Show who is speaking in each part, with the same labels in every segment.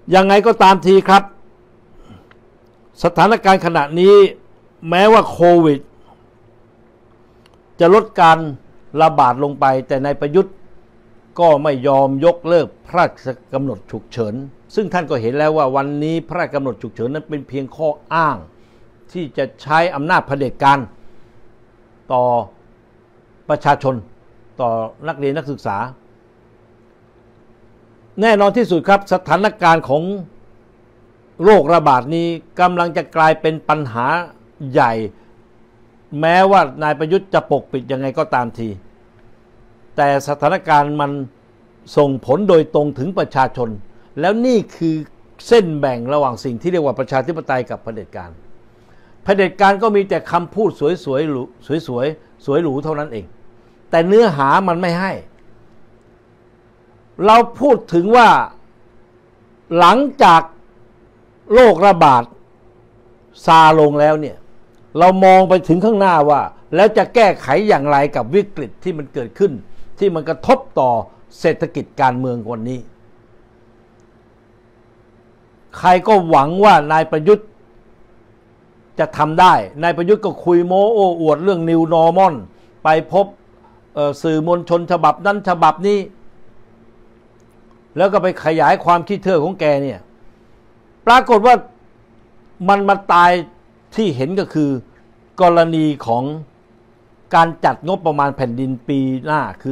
Speaker 1: ยังไงก็ตามทีครับสถานการณ์ขณะนี้แม้ว่าโควิดจะลดการระบาดลงไปแต่นายประยุทธ์ก็ไม่ยอมยกเลิกพระราชกำหนดฉุกเฉินซึ่งท่านก็เห็นแล้วว่าวันนี้พระราชกำหนดฉุกเฉินนั้นเป็นเพียงข้ออ้างที่จะใช้อำนาจเผด็จการต่อประชาชนต่อนักเรียนนักศึกษาแน่นอนที่สุดครับสถานการณ์ของโรคระบาดนี้กำลังจะกลายเป็นปัญหาใหญ่แม้ว่านายประยุทธ์จะปกปิดยังไงก็ตามทีแต่สถานการณ์มันส่งผลโดยตรงถึงประชาชนแล้วนี่คือเส้นแบ่งระหว่างสิ่งที่เรียกว่าประชาธิปไตยกับเผด็จการเผด็จการก็มีแต่คำพูดสวยๆหรูสวยหรูเท่านั้นเองแต่เนื้อหามันไม่ให้เราพูดถึงว่าหลังจากโรคระบาดซาลงแล้วเนี่ยเรามองไปถึงข้างหน้าว่าแล้วจะแก้ไขอย่างไรกับวิกฤตที่มันเกิดขึ้นที่มันกระทบต่อเศรษฐกิจการเมืองวันนี้ใครก็หวังว่านายประยุทธ์จะทำได้นายประยุทธ์ก็คุยโม้โอ้อวดเรื่อง New Normal ไปพบสื่อมวลชนฉบับนั้นฉบับนี้แล้วก็ไปขยายความคิดเธอของแกเนี่ยปรากฏว่ามันมาตายที่เห็นก็คือกรณีของการจัดงบประมาณแผ่นดินปีหน้าคือ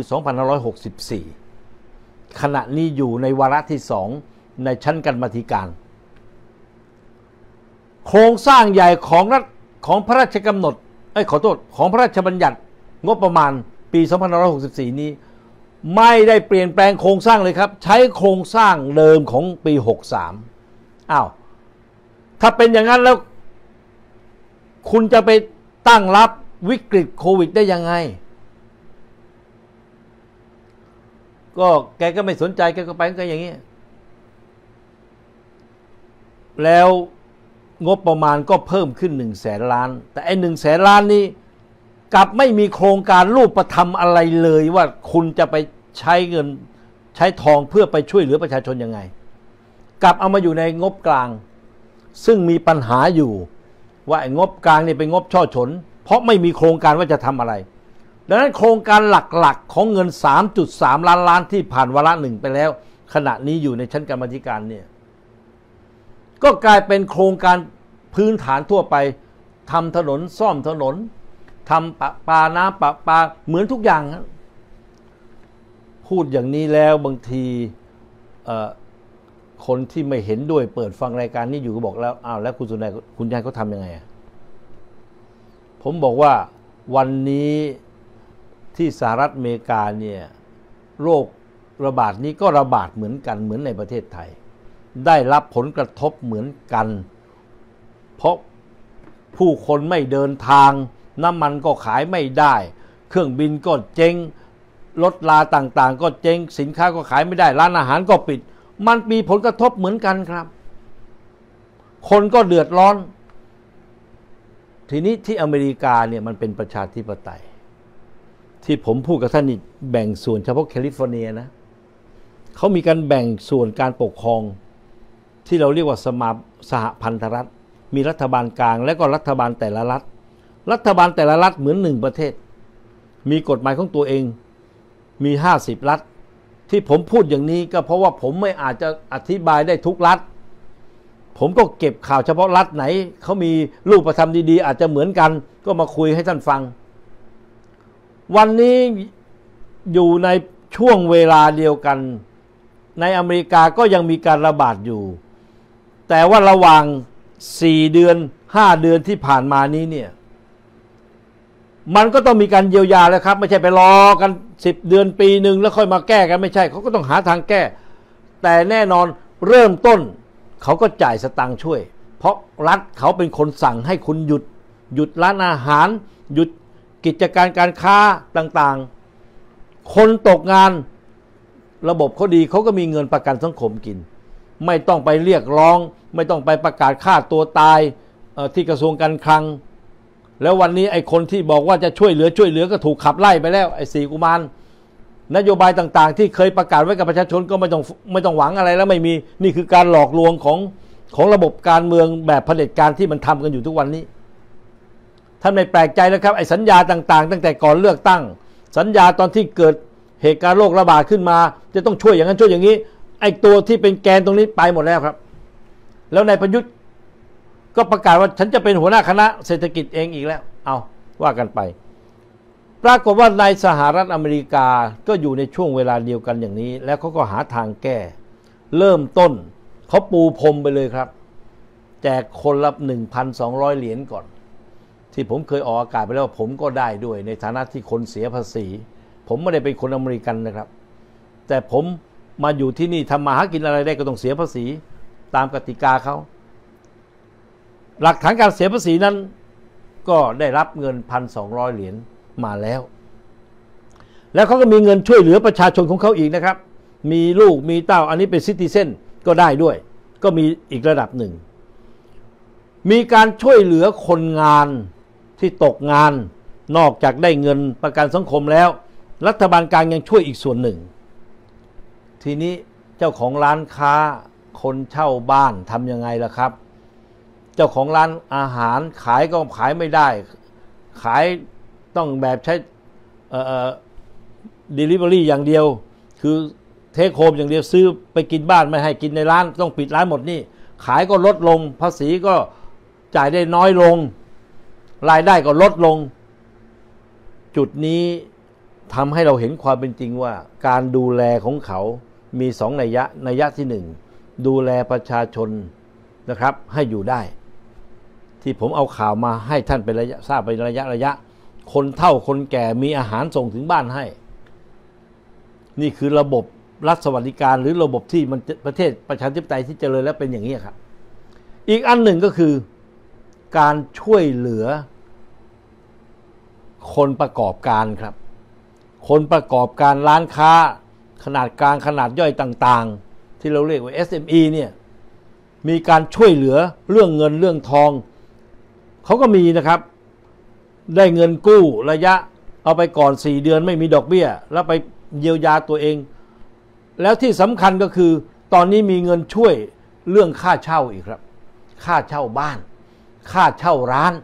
Speaker 1: 2564ขณะนี้อยู่ในวาระที่2ในชั้นกรรมาธิการโครงสร้างใหญ่ของพระราชกำหนดของพระราชบัญญัติงบประมาณปี2564นี้ไม่ได้เปลี่ยนแปลงโครงสร้างเลยครับใช้โครงสร้างเดิมของปี63อ้าวถ้าเป็นอย่างนั้นแล้วคุณจะไปตั้งรับวิกฤตโควิดได้ยังไงก็แกก็ไม่สนใจแกก็ไปก็อย่างนี้แล้วงบประมาณก็เพิ่มขึ้น100,000 ล้านแต่ไอ้100,000 ล้านนี้กลับไม่มีโครงการรูปธรรมอะไรเลยว่าคุณจะไปใช้เงินใช้ทองเพื่อไปช่วยเหลือประชาชนยังไงกลับเอามาอยู่ในงบกลางซึ่งมีปัญหาอยู่ว่าไอ้งบกลางนี่เป็นงบช่อฉนเพราะไม่มีโครงการว่าจะทำอะไรดังนั้นโครงการหลักๆของเงิน 3.3 ล้านที่ผ่านวาระ1ไปแล้วขณะนี้อยู่ในชั้นกรรมาธิการเนี่ยก็กลายเป็นโครงการพื้นฐานทั่วไปทำถนนซ่อมถนนทำประปาน้ำประปาเหมือนทุกอย่างครับพูดอย่างนี้แล้วบางทีคนที่ไม่เห็นด้วยเปิดฟังรายการนี้อยู่ก็บอกแล้วอ้าวแล้วคุณสุนัยคุณยายเขาทำยังไงผมบอกว่าวันนี้ที่สหรัฐอเมริกาเนี่ยโรคระบาดนี้ก็ระบาดเหมือนกันเหมือนในประเทศไทยได้รับผลกระทบเหมือนกันเพราะผู้คนไม่เดินทางน้ำมันก็ขายไม่ได้เครื่องบินก็เจ๊งรถลาต่างๆก็เจ๊งสินค้าก็ขายไม่ได้ร้านอาหารก็ปิดมันมีผลกระทบเหมือนกันครับคนก็เดือดร้อนทีนี้ที่อเมริกาเนี่ยมันเป็นประชาธิปไตยที่ผมพูดกับท่านนี่แบ่งส่วนเฉพาะแคลิฟอร์เนียนะเขามีการแบ่งส่วนการปกครองที่เราเรียกว่าสหพันธรัฐมีรัฐบาลกลางและก็รัฐบาลแต่ละรัฐรัฐบาลแต่ละรัฐเหมือน1ประเทศมีกฎหมายของตัวเองมี50รัฐที่ผมพูดอย่างนี้ก็เพราะว่าผมไม่อาจจะอธิบายได้ทุกรัฐผมก็เก็บข่าวเฉพาะรัฐไหนเขามีรูปธรรมดีๆอาจจะเหมือนกันก็มาคุยให้ท่านฟังวันนี้อยู่ในช่วงเวลาเดียวกันในอเมริกาก็ยังมีการระบาดอยู่แต่ว่าระหว่าง4 เดือน5 เดือนที่ผ่านมานี้เนี่ยมันก็ต้องมีการเยียวยาแล้วครับไม่ใช่ไปรอกัน10 เดือนปีหนึ่งแล้วค่อยมาแก้กันไม่ใช่เขาก็ต้องหาทางแก้แต่แน่นอนเริ่มต้นเขาก็จ่ายสตางค์ช่วยเพราะรัฐเขาเป็นคนสั่งให้คุณหยุดร้านอาหารหยุดกิจการการค้าต่างๆคนตกงานระบบเขาดีเขาก็มีเงินประกันสังคมกินไม่ต้องไปเรียกร้องไม่ต้องไปประกาศฆ่าตัวตายที่กระทรวงการคลังแล้ววันนี้ไอ้คนที่บอกว่าจะช่วยเหลือก็ถูกขับไล่ไปแล้วไอ้4 กุมารนโยบายต่างๆที่เคยประกาศไว้กับประชาชนก็ไม่ต้องหวังอะไรแล้วไม่มีนี่คือการหลอกลวงของระบบการเมืองแบบเผด็จการที่มันทำกันอยู่ทุกวันนี้ท่านไม่แปลกใจแล้วครับไอ้สัญญาต่างๆตั้งแต่ก่อนเลือกตั้งสัญญาตอนที่เกิดเหตุการณ์โรคระบาดขึ้นมาจะต้องช่วยอย่างนั้นช่วยอย่างนี้ไอ้ตัวที่เป็นแกนตรงนี้ไปหมดแล้วครับแล้วนายประยุทธ์ก็ประกาศว่าฉันจะเป็นหัวหน้าคณะเศรษฐกิจเองอีกแล้วเอาว่ากันไปปรากฏว่าในสหรัฐอเมริกาก็อยู่ในช่วงเวลาเดียวกันอย่างนี้แล้วเขาก็หาทางแก้เริ่มต้นเขาปูพรมไปเลยครับแจกคนละ 1,200 เหรียญก่อนที่ผมเคยออกอากาศไปแล้วผมก็ได้ด้วยในฐานะที่คนเสียภาษีผมไม่ได้เป็นคนอเมริกันนะครับแต่ผมมาอยู่ที่นี่ทำมาหากินอะไรได้ก็ต้องเสียภาษีตามกติกาเขาหลักฐานการเสียภาษีนั้นก็ได้รับเงิน 1,200 เหรียญมาแล้วแล้วเขาก็มีเงินช่วยเหลือประชาชนของเขาอีกนะครับมีลูกมีเต้าอันนี้เป็นซิติเซนก็ได้ด้วยก็มีอีกระดับหนึ่งมีการช่วยเหลือคนงานที่ตกงานนอกจากได้เงินประกันสังคมแล้วรัฐบาลกลางยังช่วยอีกส่วนหนึ่งทีนี้เจ้าของร้านค้าคนเช่าบ้านทำยังไงล่ะครับเจ้าของร้านอาหารขายก็ขายไม่ได้ขายต้องแบบใช้delivery อย่างเดียวคือเทคโฮมอย่างเดียวซื้อไปกินบ้านไม่ให้กินในร้านต้องปิดร้านหมดนี่ขายก็ลดลงภาษีก็จ่ายได้น้อยลงรายได้ก็ลดลงจุดนี้ทำให้เราเห็นความเป็นจริงว่าการดูแลของเขามีสองนัยยะที่หนึ่งดูแลประชาชนนะครับให้อยู่ได้ที่ผมเอาข่าวมาให้ท่านเป็นระยะทราบเป็นระยะคนเฒ่าคนแก่มีอาหารส่งถึงบ้านให้นี่คือระบบรัฐสวัสดิการหรือระบบที่มันประเทศประชาธิปไตยที่เจริญแล้วเป็นอย่างนี้ครับอีกอันหนึ่งก็คือการช่วยเหลือคนประกอบการครับคนประกอบการร้านค้าขนาดกลางขนาดย่อยต่างๆที่เราเรียกว่า SME เนี่ยมีการช่วยเหลือเรื่องเงินเรื่องทองเขาก็มีนะครับได้เงินกู้ระยะเอาไปก่อน4 เดือนไม่มีดอกเบี้ยแล้วไปเยียวยาตัวเองแล้วที่สำคัญก็คือตอนนี้มีเงินช่วยเรื่องค่าเช่าอีกครับค่าเช่าบ้านค่าเช่าร้าน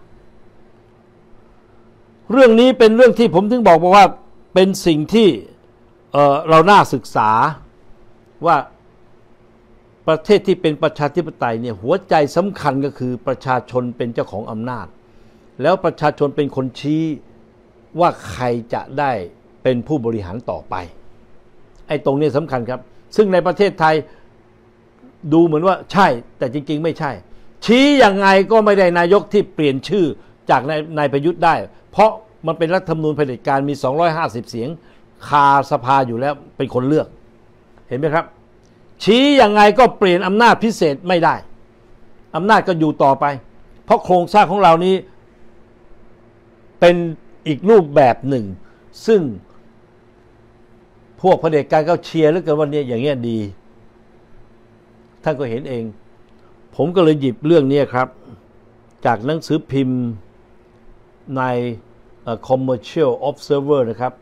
Speaker 1: เรื่องนี้เป็นเรื่องที่ผมถึงบอกว่าเป็นสิ่งที่เราน่าศึกษาว่าประเทศที่เป็นประชาธิปไตยเนี่ยหัวใจสำคัญก็คือประชาชนเป็นเจ้าของอำนาจแล้วประชาชนเป็นคนชี้ว่าใครจะได้เป็นผู้บริหารต่อไปไอ้ตรงนี้สำคัญครับซึ่งในประเทศไทยดูเหมือนว่าใช่แต่จริงๆไม่ใช่ชี้ยังไงก็ไม่ได้นายกที่เปลี่ยนชื่อจากนายประยุทธ์ได้เพราะมันเป็นรัฐธรรมนูญเผด็จการมี250 เสียงคาสภาอยู่แล้วเป็นคนเลือกเห็นไหมครับชี้ยังไงก็เปลี่ยนอำนาจพิเศษไม่ได้อำนาจก็อยู่ต่อไปเพราะโครงสร้างของเรานี้เป็นอีกรูปแบบหนึ่งซึ่งพวกเผด็จการก็เชียร์เหลือเกินวันนี้อย่างเงี้ยดีท่านก็เห็นเองผมก็เลยหยิบเรื่องนี้ครับจากหนังสือพิมพ์ใน Commercial Observer นะครับ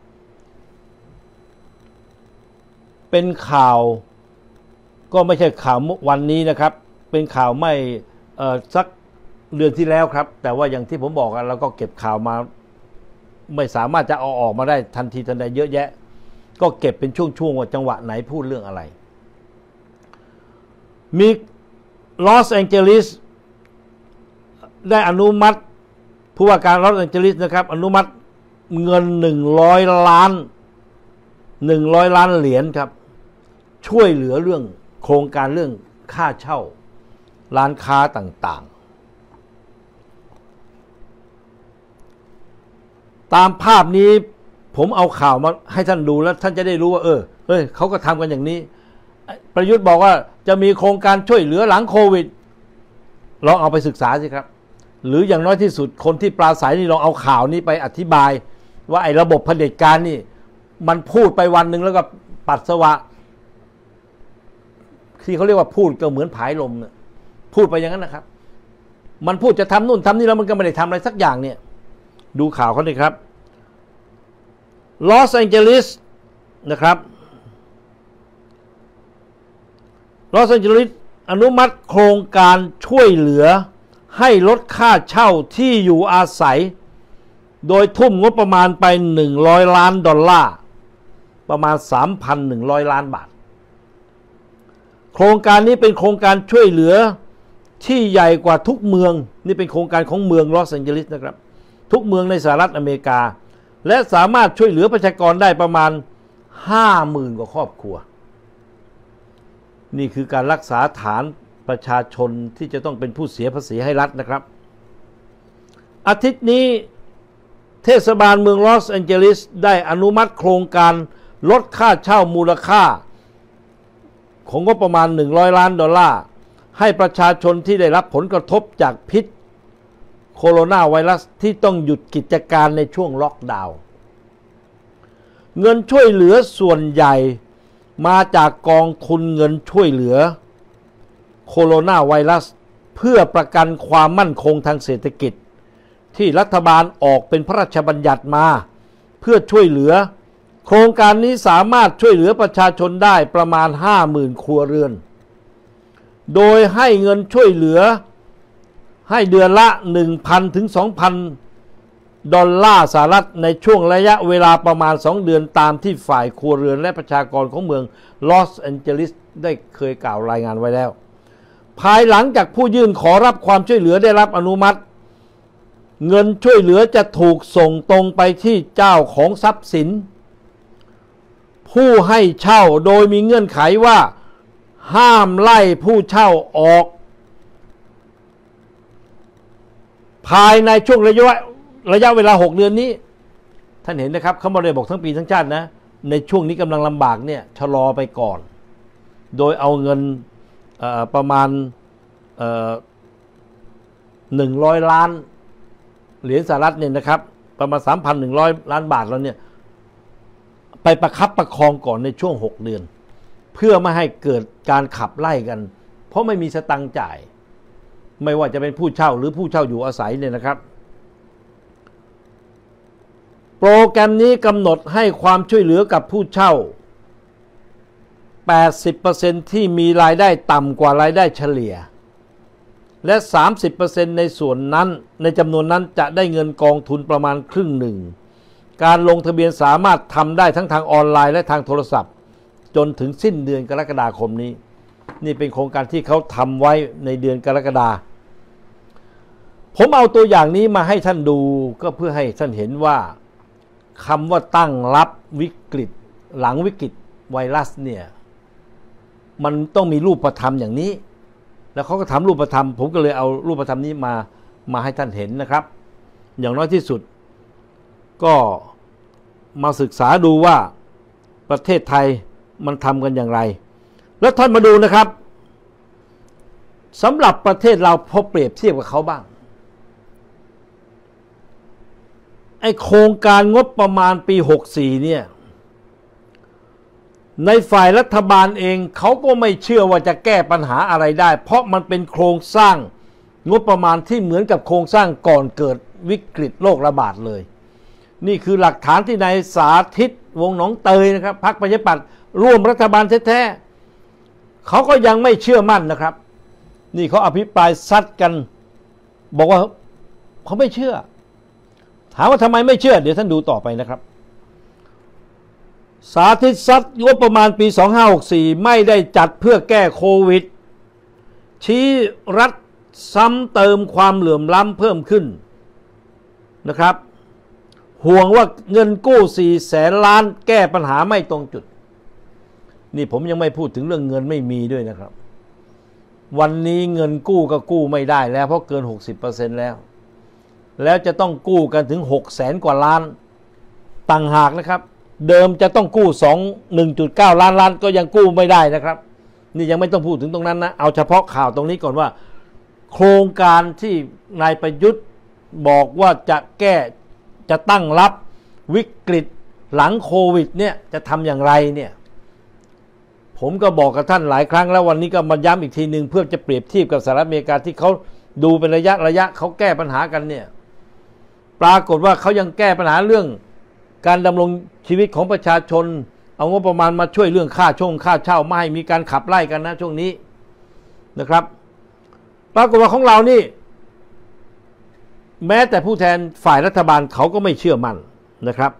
Speaker 1: เป็นข่าวก็ไม่ใช่ข่าววันนี้นะครับเป็นข่าวไม่สักเดือนที่แล้วครับแต่ว่าอย่างที่ผมบอกเราก็เก็บข่าวมาไม่สามารถจะเอาออกมาได้ทันทีทันใดเยอะแยะก็เก็บเป็นช่วงๆว่าจังหวะไหนพูดเรื่องอะไรมีลอสแองเจลิสได้อนุมัติผู้ว่าการลอสแองเจลิสนะครับอนุมัติเงิน100 ล้านเหรียญครับช่วยเหลือเรื่องโครงการเรื่องค่าเช่าร้านค้าต่างๆตามภาพนี้ผมเอาข่าวมาให้ท่านดูแล้วท่านจะได้รู้ว่าเขาก็ทำกันอย่างนี้ประยุทธ์บอกว่าจะมีโครงการช่วยเหลือหลังโควิดลองเอาไปศึกษาสิครับหรืออย่างน้อยที่สุดคนที่ปราศัยนี่ลองเอาข่าวนี้ไปอธิบายว่าไอ้ระบบเผด็จการนี่มันพูดไปวันหนึ่งแล้วก็ปัสสาวะที่เขาเรียกว่าพูดก็เหมือนผายลมเนี่ยพูดไปอย่างนั้นนะครับมันพูดจะทำนู่นทำนี่แล้วมันก็ไม่ได้ทำอะไรสักอย่างเนี่ยดูข่าวเขาดิครับลอสแองเจลิสนะครับลอสแอนเจลิสอนุมัติโครงการช่วยเหลือให้ลดค่าเช่าที่อยู่อาศัยโดยทุ่มงบประมาณไป$100 ล้านประมาณ 3,100 ล้านบาทโครงการนี้เป็นโครงการช่วยเหลือที่ใหญ่กว่าทุกเมืองนี่เป็นโครงการของเมืองลอสแอนเจลิสนะครับทุกเมืองในสหรัฐอเมริกาและสามารถช่วยเหลือประชากรได้ประมาณ 50,000 กว่าครอบครัวนี่คือการรักษาฐานประชาชนที่จะต้องเป็นผู้เสียภาษีให้รัฐนะครับอาทิตย์นี้เทศบาลเมืองลอสแอนเจลิสได้อนุมัติโครงการลดค่าเช่ามูลค่าของงบประมาณ$100 ล้านให้ประชาชนที่ได้รับผลกระทบจากพิษโคโรนาไวรัสที่ต้องหยุดกิจการในช่วงล็อกดาวน์เงินช่วยเหลือส่วนใหญ่มาจากกองทุนเงินช่วยเหลือโคโรนาไวรัสเพื่อประกันความมั่นคงทางเศรษฐกิจที่รัฐบาลออกเป็นพระราชบัญญัติมาเพื่อช่วยเหลือโครงการนี้สามารถช่วยเหลือประชาชนได้ประมาณ 50,000 ครัวเรือนโดยให้เงินช่วยเหลือให้เดือนละ 1,000 ถึง 2,000 ดอลลาร์สหรัฐในช่วงระยะเวลาประมาณ2 เดือนตามที่ฝ่ายครัวเรือนและประชากรของเมืองลอสแอนเจลิสได้เคยกล่าวรายงานไว้แล้วภายหลังจากผู้ยื่นขอรับความช่วยเหลือได้รับอนุมัติเงินช่วยเหลือจะถูกส่งตรงไปที่เจ้าของทรัพย์สินผู้ให้เช่าโดยมีเงื่อนไขว่าห้ามไล่ผู้เช่าออกภายในช่วงระยะเวลา6 เดือนนี้ท่านเห็นนะครับเขาไม่ได้บอกทั้งปีทั้งชาตินะในช่วงนี้กำลังลำบากเนี่ยชะลอไปก่อนโดยเอาเงินประมาณ100 ล้านเหรียญสหรัฐเนี่ยนะครับประมาณ 3,100 ล้านบาทแล้วเนี่ยไปประคับประคองก่อนในช่วง6 เดือนเพื่อไม่ให้เกิดการขับไล่กันเพราะไม่มีสตังค์จ่ายไม่ว่าจะเป็นผู้เช่าหรือผู้เช่าอยู่อาศัยเนี่ยนะครับโปรแกรมนี้กำหนดให้ความช่วยเหลือกับผู้เช่า 80% ที่มีรายได้ต่ำกว่ารายได้เฉลี่ยและ 30% ในส่วนนั้นในจำนวนนั้นจะได้เงินกองทุนประมาณครึ่งหนึ่งการลงทะเบียนสามารถทำได้ทั้งทางออนไลน์และทางโทรศัพท์จนถึงสิ้นเดือนกรกฎาคมนี้นี่เป็นโครงการที่เขาทำไว้ในเดือนกรกฎาคมผมเอาตัวอย่างนี้มาให้ท่านดูก็เพื่อให้ท่านเห็นว่าคำว่าตั้งรับวิกฤตหลังวิกฤตไวรัสเนี่ยมันต้องมีรูปธรรมอย่างนี้แล้วเขาก็ทำรูปธรรมผมก็เลยเอารูปธรรมนี้มาให้ท่านเห็นนะครับอย่างน้อยที่สุดก็มาศึกษาดูว่าประเทศไทยมันทำกันอย่างไรแล้วท่านมาดูนะครับสำหรับประเทศเราพอเปรียบเทียบกับเขาบ้างไอโครงการงบประมาณปี64เนี่ยในฝ่ายรัฐบาลเองเขาก็ไม่เชื่อว่าจะแก้ปัญหาอะไรได้เพราะมันเป็นโครงสร้างงบประมาณที่เหมือนกับโครงสร้างก่อนเกิดวิกฤตโรคระบาดเลยนี่คือหลักฐานที่นายสาธิตวงศ์หนองเตยนะครับพรรคประชาธิปัตย์ร่วมรัฐบาลแท้ๆเขาก็ยังไม่เชื่อมั่นนะครับนี่เขาอภิปรายซัดกันบอกว่าเขาไม่เชื่อถามว่าทำไมไม่เชื่อเดี๋ยวท่านดูต่อไปนะครับสาธิตซัดงบประมาณปี2564ไม่ได้จัดเพื่อแก้โควิดชี้รัฐซ้ำเติมความเหลื่อมล้ำเพิ่มขึ้นนะครับห่วงว่าเงินกู้400,000 ล้านแก้ปัญหาไม่ตรงจุดนี่ผมยังไม่พูดถึงเรื่องเงินไม่มีด้วยนะครับวันนี้เงินกู้ก็กู้ไม่ได้แล้วเพราะเกิน 60% แล้วจะต้องกู้กันถึง 600,000 กว่าล้านต่างหากนะครับเดิมจะต้องกู้1.9 ล้านก็ยังกู้ไม่ได้นะครับนี่ยังไม่ต้องพูดถึงตรงนั้นนะเอาเฉพาะข่าวตรงนี้ก่อนว่าโครงการที่นายประยุทธ์บอกว่าจะตั้งรับวิกฤตหลังโควิดเนี่ยจะทำอย่างไรเนี่ยผมก็บอกกับท่านหลายครั้งแล้ววันนี้ก็มาย้ำอีกทีหนึ่งเพื่อจะเปรียบเทียบกับสหรัฐอเมริกาที่เขาดูเป็นระยะเขาแก้ปัญหากันเนี่ยปรากฏว่าเขายังแก้ปัญหาเรื่องการดำรงชีวิตของประชาชนเอางบประมาณมาช่วยเรื่องค่าเช่าไม่ให้มีการขับไล่กันนะช่วงนี้นะครับปรากฏว่าของเรานี่แม้แต่ผู้แทนฝ่ายรัฐบาลเขาก็ไม่เชื่อมั่นนะครับ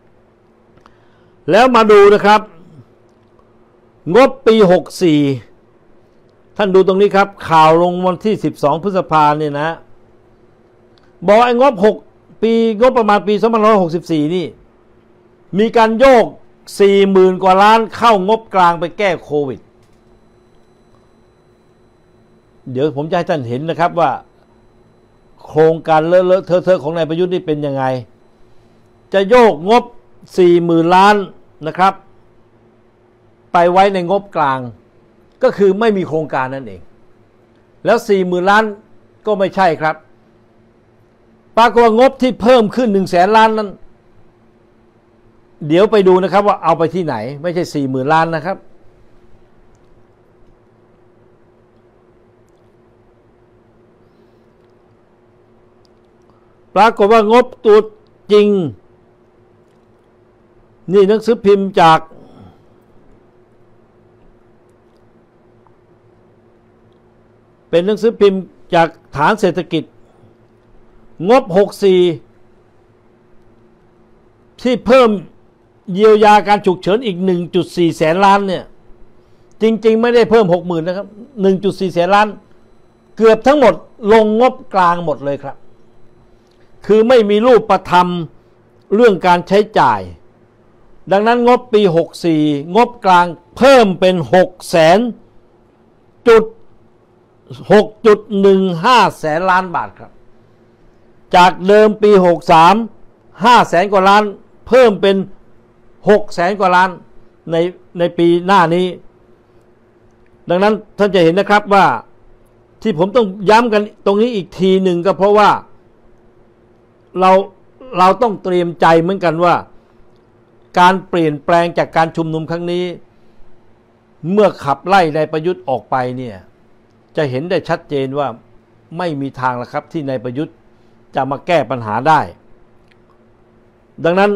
Speaker 1: แล้วมาดูนะครับงบปี64ท่านดูตรงนี้ครับข่าวลงวันที่12พฤษภาคมเนี่ยนะบอกไอ้งบ6ปีงบประมาณปี2564นี่มีการโยก 40,000 กว่าล้านเข้างบกลางไปแก้โควิดเดี๋ยวผมจะให้ท่านเห็นนะครับว่าโครงการเลอะเทอะของนายประยุทธ์นี่เป็นยังไงจะโยกงบ 40,000 ล้านนะครับไปไว้ในงบกลางก็คือไม่มีโครงการนั่นเองแล้ว 40,000 ล้านก็ไม่ใช่ครับปรากฏว่างบที่เพิ่มขึ้น 100,000 ล้านนั้นเดี๋ยวไปดูนะครับว่าเอาไปที่ไหนไม่ใช่ 40,000 ล้านนะครับปรากฏว่างบตัวจริงนี่หนังสือพิมพ์จากเป็นหนังสือพิมพ์จากฐานเศรษฐกิจงบ64ที่เพิ่มเยียวยาการฉุกเฉินอีก 1.4 แสนล้านเนี่ยจริงๆไม่ได้เพิ่ม 60,000 นะครับ 1.4 แสนล้านเกือบทั้งหมดลงงบกลางหมดเลยครับคือไม่มีรูปธรรมเรื่องการใช้จ่ายดังนั้นงบปี64งบกลางเพิ่มเป็น 6.15 แสนล้านบาทครับจากเดิมปี63 5 แสนกว่าล้านเพิ่มเป็น6 แสนกว่าล้านในปีหน้านี้ดังนั้นท่านจะเห็นนะครับว่าที่ผมต้องย้ำกันตรงนี้อีกทีหนึ่งก็เพราะว่าเราต้องเตรียมใจเหมือนกันว่าการเปลี่ยนแปลงจากการชุมนุมครั้งนี้เมื่อขับไล่นายประยุทธ์ออกไปเนี่ยจะเห็นได้ชัดเจนว่าไม่มีทางแล้วครับที่นายประยุทธ์จะมาแก้ปัญหาได้ดังนั้น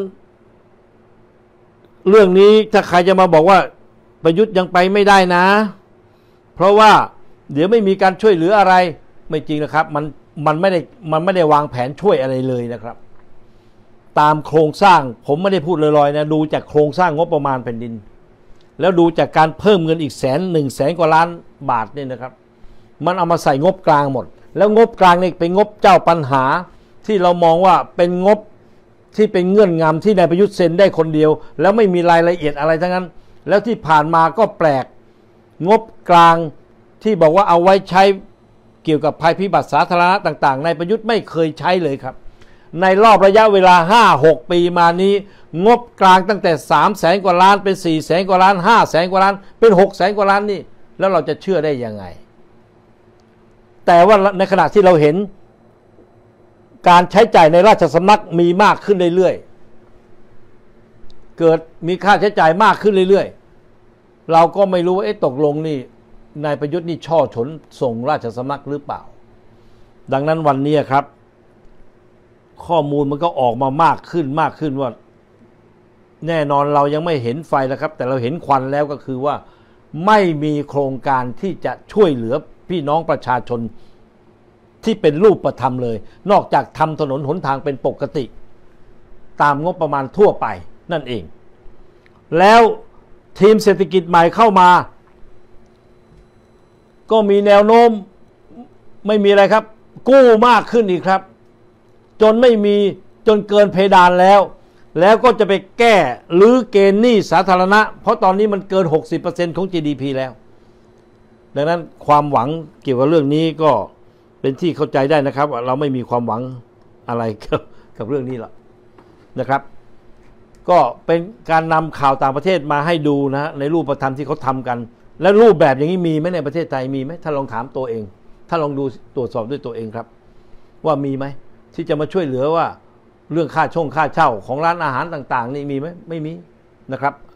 Speaker 1: เรื่องนี้ถ้าใครจะมาบอกว่าประยุทธ์ยังไปไม่ได้นะเพราะว่าเดี๋ยวไม่มีการช่วยเหลืออะไรไม่จริงนะครับมันไม่ได้วางแผนช่วยอะไรเลยนะครับตามโครงสร้างผมไม่ได้พูดลอยๆนะดูจากโครงสร้างงบประมาณแผ่นดินแล้วดูจากการเพิ่มเงินอีก1 แสนกว่าล้านบาทเนี่ยนะครับมันเอามาใส่งบกลางหมดแล้วงบกลางนี่เป็นงบเจ้าปัญหาที่เรามองว่าเป็นงบที่เป็นเงื่อนงำที่นายประยุทธ์เซ็นได้คนเดียวแล้วไม่มีรายละเอียดอะไรทั้งนั้นแล้วที่ผ่านมาก็แปลกงบกลางที่บอกว่าเอาไว้ใช้เกี่ยวกับภัยพิบัติสาธารณะต่างๆนายประยุทธ์ไม่เคยใช้เลยครับในรอบระยะเวลา 5-6 ปีมานี้งบกลางตั้งแต่3 แสนกว่าล้านเป็น4 แสนกว่าล้าน5 แสนกว่าล้านเป็น6 แสนกว่าล้านนี่แล้วเราจะเชื่อได้ยังไงแต่ว่าในขณะที่เราเห็นการใช้จ่ายในราชสำนักมีมากขึ้นเรื่อยๆเกิดมีค่าใช้จ่ายมากขึ้นเรื่อยๆเราก็ไม่รู้ว่าตกลงนี่นายประยุทธ์นี่ช่อฉนส่งราชสำนักหรือเปล่าดังนั้นวันนี้ครับข้อมูลมันก็ออกมามากขึ้นว่าแน่นอนเรายังไม่เห็นไฟแล้วครับแต่เราเห็นควันแล้วก็คือว่าไม่มีโครงการที่จะช่วยเหลือพี่น้องประชาชนที่เป็นรูปธรรมเลยนอกจากทำถนนหนทางเป็นปกติตามงบประมาณทั่วไปนั่นเองแล้วทีมเศรษฐกิจใหม่เข้ามาก็มีแนวโน้มไม่มีอะไรครับกู้มากขึ้นอีกครับจนไม่มีจนเกินเพดานแล้วก็จะไปแก้หรือเกณฑ์หนี้สาธารณะเพราะตอนนี้มันเกิน 60% ของ GDP แล้วดังนั้นความหวังเกี่ยวกับเรื่องนี้ก็เป็นที่เข้าใจได้นะครับว่าเราไม่มีความหวังอะไรกับเรื่องนี้หรอกนะครับก็เป็นการนำข่าวต่างประเทศมาให้ดูนะในรูปธรรมที่เขาทำกันและรูปแบบอย่างนี้มีไหมในประเทศไทยมีไหมถ้าลองถามตัวเองถ้าลองดูตรวจสอบด้วยตัวเองครับว่ามีไหมที่จะมาช่วยเหลือว่าเรื่องค่าเช่าของร้านอาหารต่างๆนี่มีไหมไม่มีนะครับ